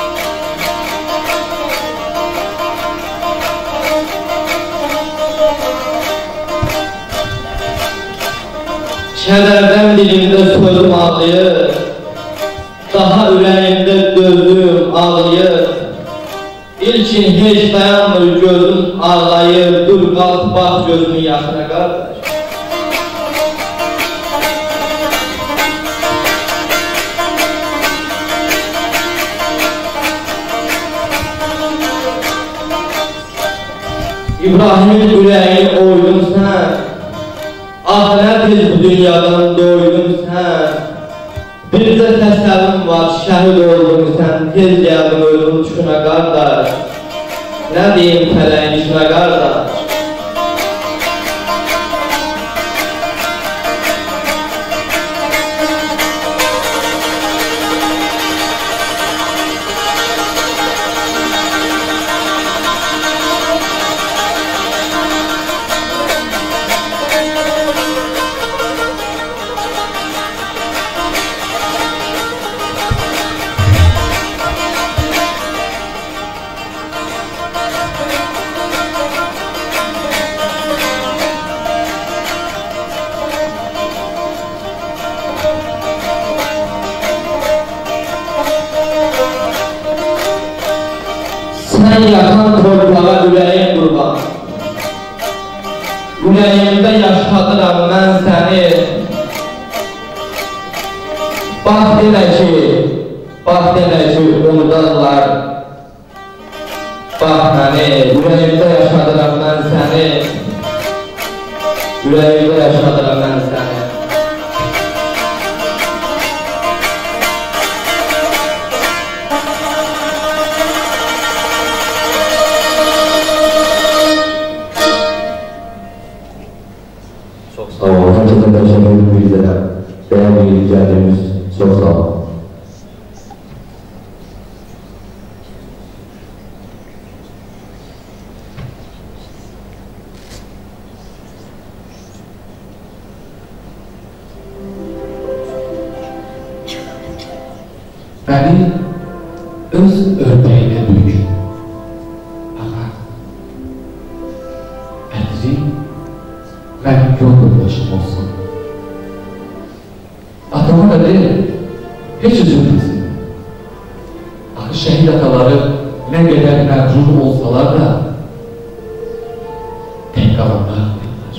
Kədərdən dilimdə sözüm ağlayır, daha ürəyimdə dözüm ağlayır. İlkin heç dayanmır gözüm ağlayır, dur qalx bax gözümün yaşına qardaş. İbrahimin ürəyini oydun sən, ah nə tez bu dünyadan doydun sən. Bircə təsəvvüm var, şəhid oldun sən, tez gəldin öldün çıxına qardaş. Nə deyim fələyin işinə qardaş. Sən yaxan torpağa ürəyim qurban, ürəyimdə yaşadıram mən səni. Bax demə ki, bax demə ki, unudarlar. Bax məni, ürəyimdə yaşadıram mən səni. Ürəyimdə yaşadıram mən səni. Sağ olun, herkese teşekkür bildirəm. Değerli ilgilerimiz çok sağ olun. Beni öz ördeğine büyük. Fakat ətrim mənim yol yoldaşım olsun. Atama da deyil, heç üzülməsin. Axı şəhid ataları nə qədər məcrum olsalar da tək qalanlar deyirlər.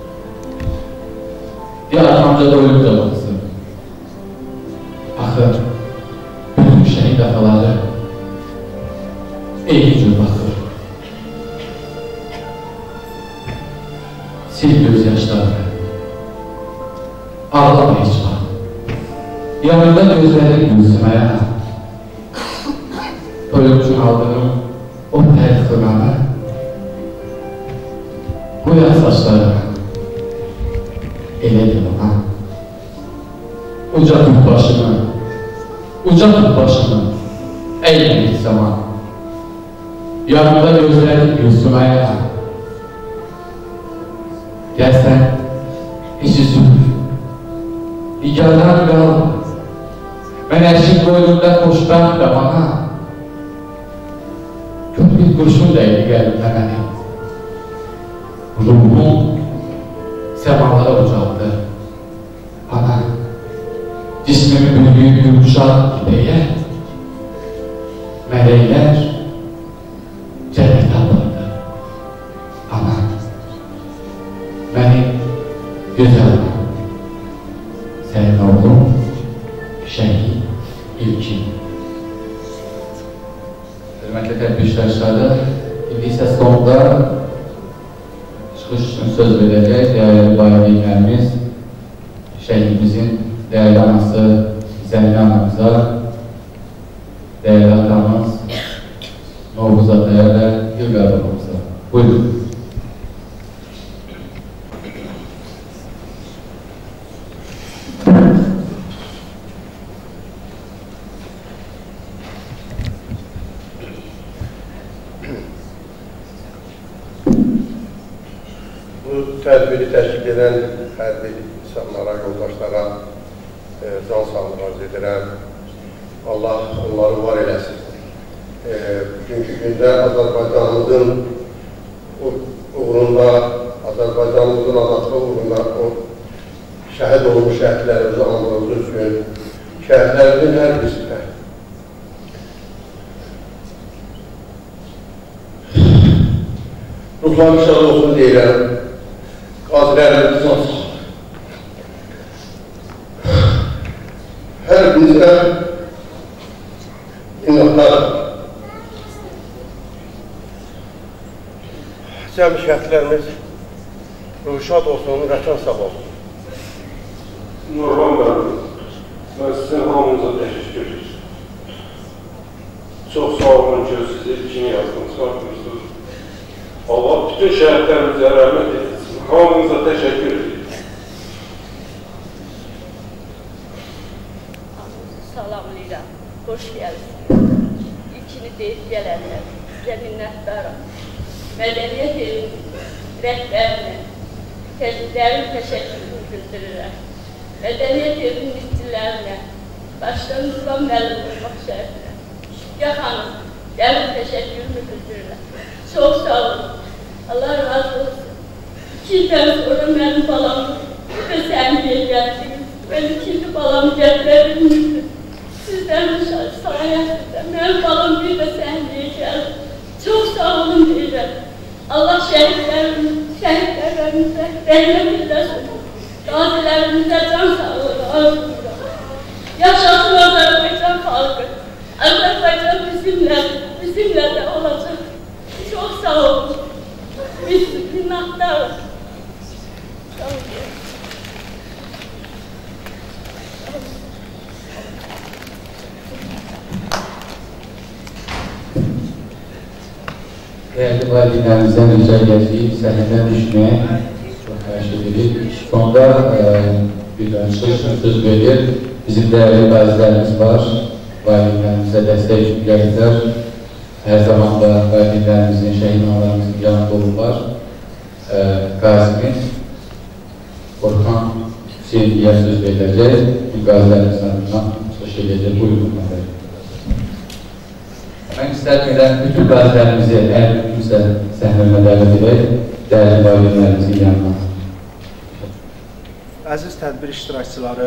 Bir arxamca da ölüb də baxsın. Axı bütün şəhid ataları eyni cür baxır. Sil göz göz yaşları. Ağlama hiç var. Yanında gözleri gülsümeye. Ölümcü aldığım o tel kınalı, bu yaz saçları eledir ona. Uca tut başını, uca tut başını, ey bir zaman. Yanında gözleri gülsümeye. Gelsen, içi süt. Nigarlar qalma. Mən əşin boynunda xoşbəxt da bana. Köp bir kurşun dəydi qəlbimdə mənim. Ruhum səmalara ucaldı. Ana, cismimi bürüyüb yumuşaq gideyə. Mələklər cənnət alırdı. Ana, mənim gözəl sənin oğlum Şəhid İlkin. Hörmətli tədbir iştirakçıları, indi isə sonda çıxış üçün söz verəcək dəyərli valideynlərimiz, şəhidimizin dəyərli anası Zəminə anamıza, dəyərli atamız Novruz ataya və Gülqar babamıza. Buyurun. Tədbiri təşkil edən hərbi insanlara, yoldaşlara e, can sağlığı arz edirəm. Allah onları var eləsin. E, bugünkü gündə Azərbaycanımızın uğrunda, Azərbaycanımızın azadlığı uğrunda o şəhid olmuş şəhidlərimizi anladığımız üçün şəhidlərimizin hər birisində ruhları şad olsun deyirəm. Qazilərimiz can sağlığı. Hər birinizə minnətlər. Cəmi şəhidlərimiz ruhu şad olsun, vətən sağ olsun. Nurhan bəy, mən sizin hamınıza təşəkkür edirəm. Çox sağ olun ki, siz ilkini yazdınız, qartınızdır. Allah bütün şəhidlərimizə rəhmət edin. Hamınıza təşəkkür edirəm. Salamlayıram, xoş gəldiniz. İlkini deyib gələnlər, sizə minnətdaram. Mədəniyyət evinin rəhbərinə, dərin təşəkkürümü bildirirəm. Mədəniyyət evinin işçilərinə, başdan Nurhan müəllim olmaq şərtinə, Şübhə xanım, dərin təşəkkürümü bildirirəm. Çox sağ olun, Allah razı olsun. İki ildən sonra mənim balamı və səhniyə gəldiniz. Mən ikinci balamı gətirə bilmirdim. Sizdən sayəsində mənim balam bir də səhniyə gəldi. Çox sağ olun deyirəm. Allah şəhidlərimizə, şəhidlərimizə rəhmət edəsin. Qazilərimizə can sağlığı arzulayıram. Yaşasın Azərbaycan xalqı. Azərbaycan bizimlə, bizimlə də olacaq. Çox sağ olun. Biz minnətdarıq. Değerli valideynlerimizden rica edeceğim səhnədən düşməyə çox xahiş edirik. Sonda e, bir çıxış söz verir. Bizim değerli qazilərimiz var. Valideynlərimizə dəstək üçün gəlirlər. Hər zaman da valideynlərimizin, şəhid analarımızın yanında olurlar. E, qazimiz Orxan Hüseyinliyə söz veriləcək. Qazilərimizin adından çıxış edəcək. Buyurun. Mən istərkədən bütün qazilərimizi, əgər mümkünsə səhnəmə dəvət edək, dəyərli valideynlərimizin yanına. Əziz tədbir iştirakçıları,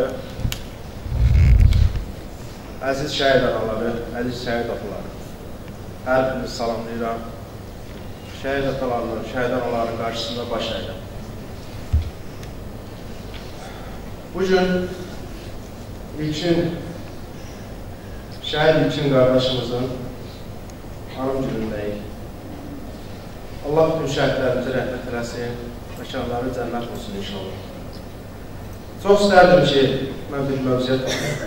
əziz şəhid anaları, əziz şəhid ataları, hər birinizi salamlayıram. Şəhid atalarının, şəhid anaların qarşısında baş əyirəm. Bugün İlkin, şəhid İlkin qardaşımızın hanım günündəyik. Allah bütün şəhidlərimizi rəhmət eləsin. məkanları cənnət olsun inşallah. Çox istərdim ki, mən bir mövzuya toxunum.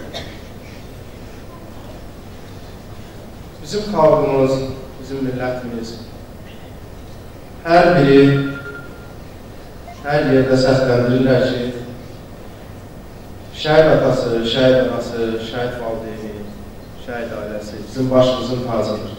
Bizim xalqımız, bizim millətimiz hər biri hər yerdə səsləndirirlər ki, şəhid atası, şəhid anası, şəhid valideyni, şəhid ailəsi bizim başımızın tacıdır.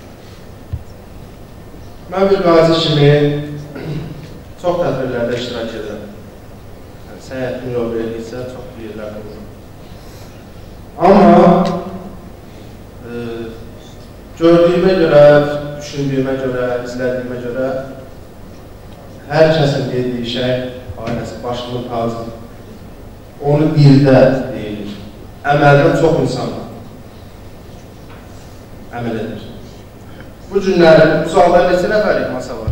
Mən bir qazi kimi çox tədbirlərdə iştirak edirəm. Yəni, səyahətin yol verilirsə, çox bir yerlərdə olur. Amma e, gördüyümə görə, düşündüyümə görə, izlədiyimə görə hər kəsin dediyi şey ailəsi başımın tacıdır. Onu dildə deyilir. Əməldə çox insan əməl edir. Bu günləri, bu zalda neçə nəfərik masa var?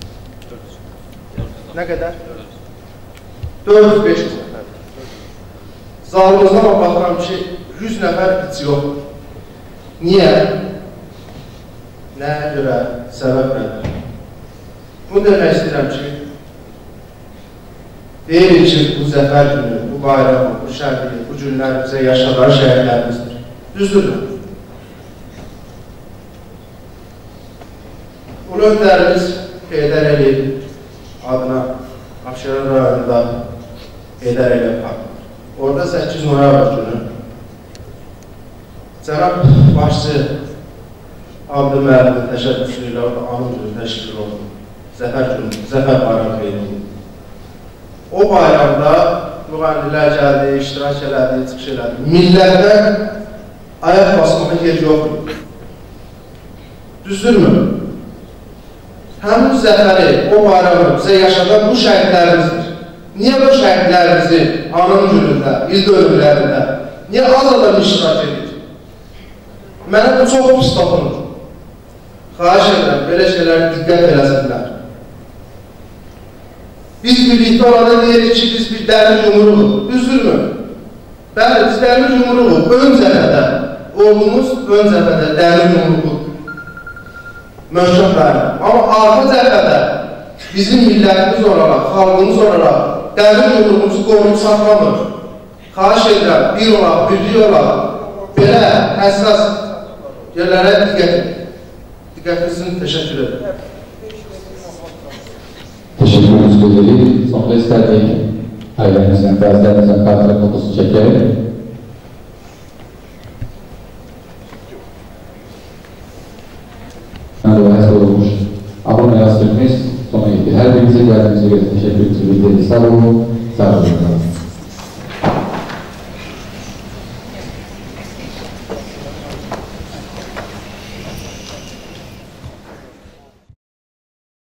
Nə qədər? dörd yüz beş yüz nəfər. Zalımızdan baxıram ki, yüz nəfər heç yoxdur. Niyə? Nəyə görə? Səbəb nədir? Bunu demək istəyirəm ki, deyirik ki, bu zəfər günü, bu bayramı, bu şəhidliyi, bu günlər bizə yaşadan şəhidlərimizdir. Düzdürmü? Ulu öndərimiz Heydər Əliyev adına Abşeron rayonunda Heydər Əliyev parkı. Orada səkkiz noyabr günü cənab başçı Abdü müəllimin təşəbbüsü ilə orada anım günü təşkil oldu. Zəfər günü, zəfər bayramı qeyd oldu. O bayramda müğənnilər gəldi, iştirak elədi, çıxış elədi. Millətdən ayaq basmağa yer yoxdur. Düzdürmü? Həmin zəfəri, o bayramı bizə yaşadan bu şəhidlərimizdir. Niyə bu şəhidlərimizi anım günündə, il dönümlərində, niyə az adam iştirak edir? Mənə bu çox pis toxunur. Xahiş edirəm, belə şeylərə diqqət eləsinlər. Biz birlikdə olanda deyirik ki, biz bir dəmir yumruğuq. Düzdürmü? Bəli, biz dəmir yumruğuq. Ön cəbhədə, oğlumuz ön cəbhədə dəmir yumruğuq. Möhkəm bəli. Amma arxa cəbhədə bizim millətimiz olaraq, xalqımız olaraq dəmir yumruğumuzu qoruyub saxlamır. Xahiş edirəm, bir olaq, birlik olaq. Belə həssas yerlərə diqqət edin. Diqqətinizin təşəkkür edir. Teşekkürümüz belirli. Sonra isterdik ailemizin, gazilerimizin kartı fotosu çekelim. Rivayet olmuş. Abone yaztırmayız. Sona gitti. Her birinize geldiğinize göre teşekkürümüzü bildiririz. Sağ olun. Sağ olun.